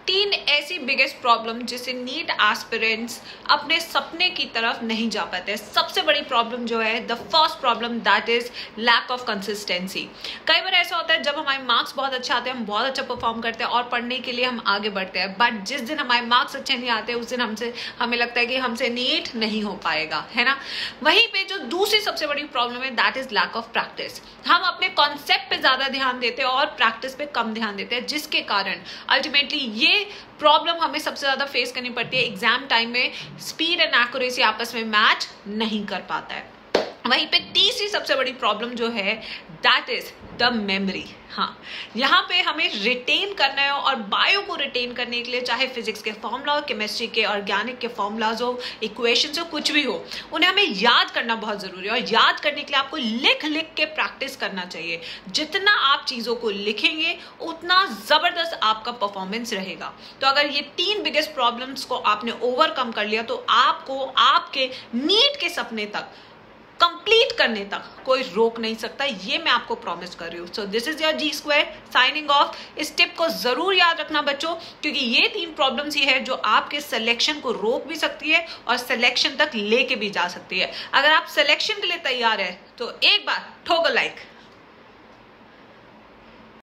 तीन ऐसी biggest problem जिससे नीट एस्पिरेंट्स अपने सपने की तरफ नहीं जा पाते। सबसे बड़ी प्रॉब्लम जो है, the first problem, that is lack of consistency. कई बार ऐसा होता है जब हमारे मार्क्स बहुत अच्छे आते हैं, हम बहुत अच्छा परफॉर्म करते हैं और पढ़ने के लिए हम आगे बढ़ते हैं, बट जिस दिन हमारे मार्क्स अच्छे नहीं आते उस दिन हमें लगता है कि हमसे नीट नहीं हो पाएगा, है ना। वहीं पे जो दूसरी सबसे बड़ी प्रॉब्लम है, that is lack of practice. हम अपने कॉन्सेप्ट पे ज्यादा ध्यान देते हैं और प्रैक्टिस पे कम ध्यान देते हैं, जिसके कारण अल्टीमेटली ये प्रॉब्लम हमें सबसे ज्यादा फेस करनी पड़ती है। एग्जाम टाइम में स्पीड एंड एक्यूरेसी आपस में मैच नहीं कर पाता है। वहीं पे तीसरी सबसे बड़ी प्रॉब्लम जो है, दैट इज द मेमोरी। हाँ, यहाँ पे हमें रिटेन करना है और बायो को रिटेन करने के लिए चाहे फिजिक्स के फॉर्मूला हो, केमिस्ट्री के, ऑर्गेनिक के फॉर्मूलाज हो, इक्वेशंस हो, कुछ भी हो, उन्हें हमें याद करना बहुत जरूरी है। और याद करने के लिए आपको लिख लिख के प्रैक्टिस करना चाहिए। जितना आप चीजों को लिखेंगे उतना जबरदस्त आपका परफॉर्मेंस रहेगा। तो अगर ये तीन बिगेस्ट प्रॉब्लम्स को आपने ओवरकम कर लिया तो आपको आपके नीट के सपने तक कंप्लीट करने तक कोई रोक नहीं सकता, ये मैं आपको प्रॉमिस कर रही हूँ। So this is your G Square signing off. इस टिप को जरूर याद रखना बच्चों, क्योंकि ये तीन प्रॉब्लम्स ही है जो आपके सिलेक्शन को रोक भी सकती है और सिलेक्शन तक लेके भी जा सकती है। अगर आप सिलेक्शन के लिए तैयार है तो एक बार ठोको लाइक।